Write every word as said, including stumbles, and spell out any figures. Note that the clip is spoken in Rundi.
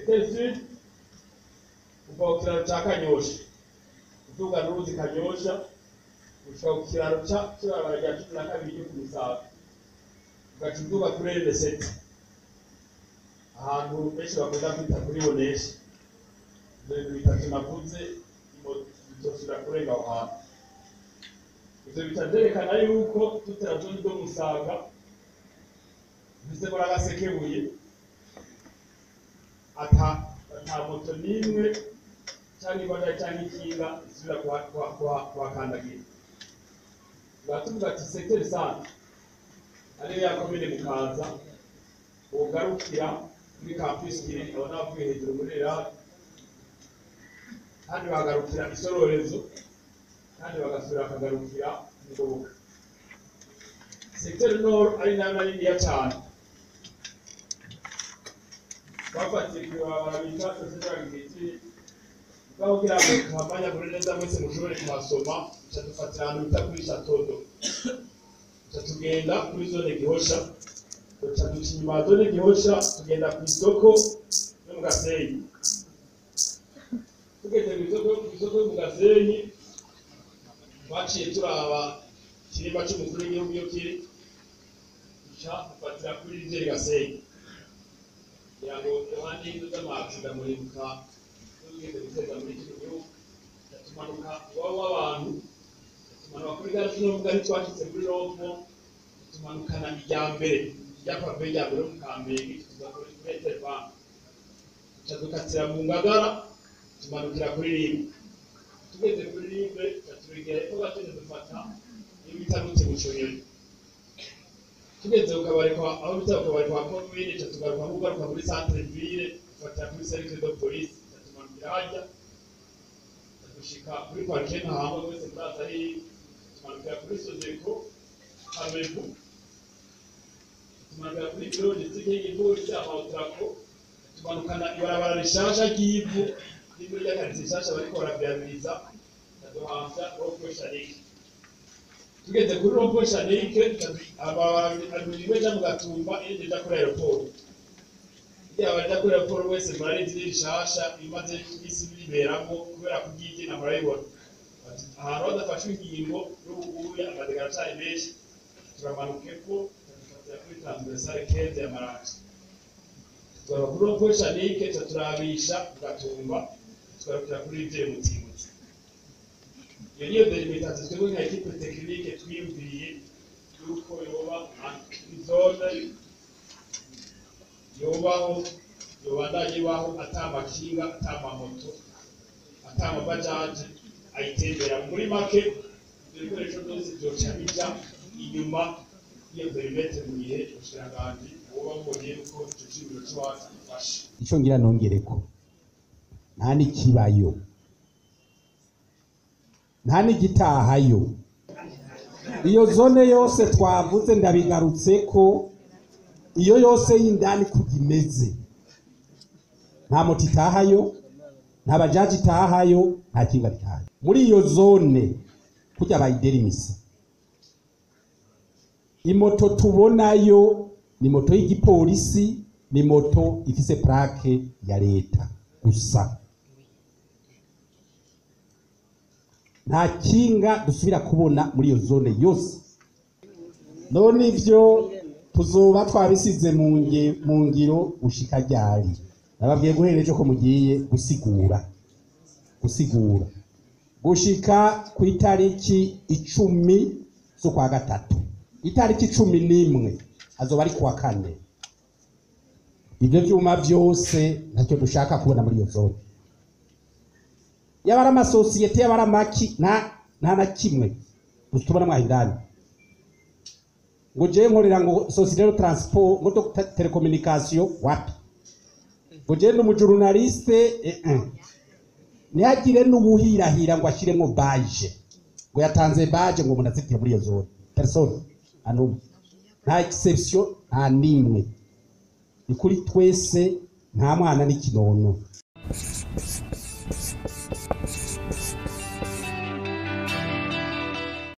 secteur sud kuva ku kiraro ca Kanyosha uduga n'uruzi Kanyosha ushaka ku kiraro ca kibarabara rya cumi na kabiri ryo ku Musaga ugaca uduga kuri R sept ahantu benshi bakunda kwita kuri bonesha ibintu bitatu navuze bizosubira kurenga aho hantu. Ivyo bitavyerekana yuko tutarazo ndo Musaga bize muri agasekebuye ata ata moto nimwe cyangwa ibanda cyangwa ikinga isubira kuhakandagira. Batuvuga ati secteur centre ariyo yakomene Mukaza ugarukira muri campus kiri abona bavuye hejuru muri era kandi bagarukira isororezo kandi bagasubira akagarukira Ngoboka. Secteur nord ari nayo nari ya cyane bafatiye kubabita sezeragiti bavugira ngo kamanya kuri neza mwese mushobore kuhasoma cyadufatira ahantu bita kuri Chatodo cyatugenda kuri zone Gihosha cyaduca inyuma zone Gihosha tugenda ku isoko yo mu Gasenyi tugeze ku isoko ku isoko yo mu Gasenyi baciye turaba kirima cy'umukuru w'igihugu yo kiri cya dufatira kuri Rizeri Gasenyi yango yohani y'uza maakida muri buka tugeze guteza muri iki gihugu tumanuka waba abantu tumanuka kuri gare no mugari twashitse kuri Rompo tumanukana ijyambere ryapa beja bero mukambege tuza kuri Peterva cyadukatira mu Ngagara tumanukira kuri Rimwe tugeze kuri Rimwe cyatugera ko bateze dufata ibitarutse gushonyera tugeze ukabarekwa aho bitabarekwa kwa commune cyatugaruka kugaruka muri centre ville tufata kuri service de police cyatumanukira hajya dushika kuri parking ahantu wese ndaza ari tumanukira kuri Sodeko Kamebu tumanukira kuri bureau district y'igipolisi amautrako tumanukana ibarabara rishasha ry'ivu n'ibiri y'akazi rishasha bariko barabyamiriza ndaduhanza rokweshanike tugeze kuri rokweshanike ababiri beja mu Gatumba indi ja kuri aeroport iya baja kuri aeroport wese murarizi rishasha imaze isi biberamo kubera kugigina murayibona ahantu badafashwe ingingo y'ubuguye amadegara cyane menshi turamanuke ko kuri transversale keze ya Maranje twara kuri rokweshanike turabisha Gatumba twarukira kuri ivye mutimutse. Iyo niyo delimitation twebwe nka equipe technique twiyumviriye yuko yoba zone yobaho yobandanye baho atamakinga atamamoto atamabajaji ayitembera muri make ibikoresho byose byoca bija inyuma iyo perimetre mu gihe ushiranganje woba mbonye uko ico cibiro cy'abantu gifashe. Ico ngira nongereko nta nikibayo nta nigitahayo iyo zone yose twavuze ndabigarutse ko iyo yose y'indani kugimeze nta moto itahayo nta bajaji itahayo nta kinga itahayo muri iyo zone kujya bayiderimisa. Imoto tubonayo ni moto y'igipolisi ni moto ifise plaque ya leta gusa nta kinga dusubira kubona muri iyo zone yose. None ivyo tuzoba twabisize mu nge mu ngiro ushika ryari nababwiye guhereje ko mugiye gusigura gusigura gushika ku itariki icumi zo kwa gatatu itariki cumi n'imwe azoba ari kuwa kane. Ibyo byuma byose ntacyo dushaka kubona muri iyo zone yabara amasosiyete yabara maki nta nta na kimwe tubona mwahindani ngo je nkorera ngo société de transport ngo telecommunication wapi ngo je no journaliste eh eh ntihagire n'ubuhirahira ngo ashiremo baje ngo yatanze baje ngo munazitiye muri iyo zone personne ano nta exception nta nimwe ni kuri twese nta mwana n'ikinono.